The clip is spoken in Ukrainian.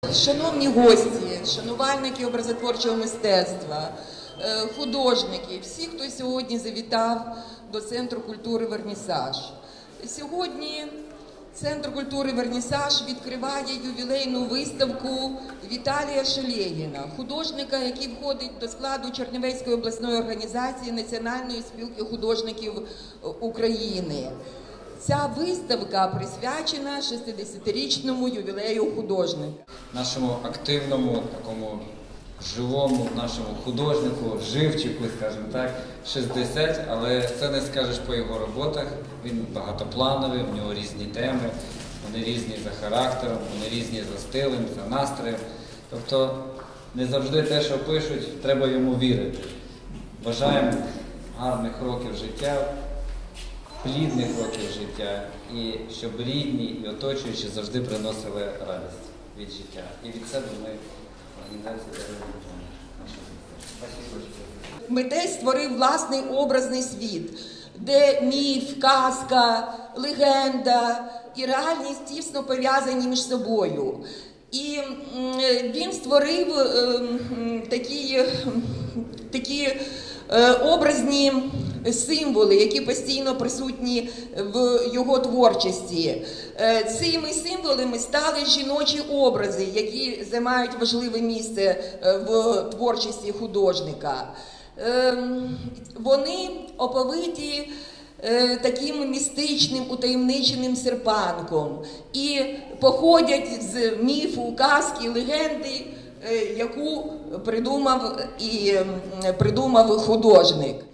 Шановні гості, шанувальники образотворчого мистецтва, художники, всі, хто сьогодні завітав до Центру культури «Вернісаж». Сьогодні Центр культури «Вернісаж» відкриває ювілейну виставку Віталія Шелєгіна, художника, який входить до складу Чернівецької обласної організації Національної спілки художників України. Ця виставка присвячена 60-річному ювілею художника. Нашому активному, такому живому, нашому художнику, живчику, скажімо так, 60, але це не скажеш по його роботах. Він багатоплановий, в нього різні теми, вони різні за характером, вони різні за стилем, за настроєм. Тобто не завжди те, що пишуть, треба йому вірити. Бажаємо гарних років життя, плідних років життя, і щоб рідні і оточуючі завжди приносили радість від життя. І від себе ми організація даруємо нашу. Митець створив власний образний світ, де міф, казка, легенда і реальність тісно пов'язані між собою. І він створив такі образні символи, які постійно присутні в його творчості. Цими символами стали жіночі образи, які займають важливе місце в творчості художника. Вони оповиті таким містичним, утаємниченим серпанком і походять з міфу, казки, легенди, яку придумав художник.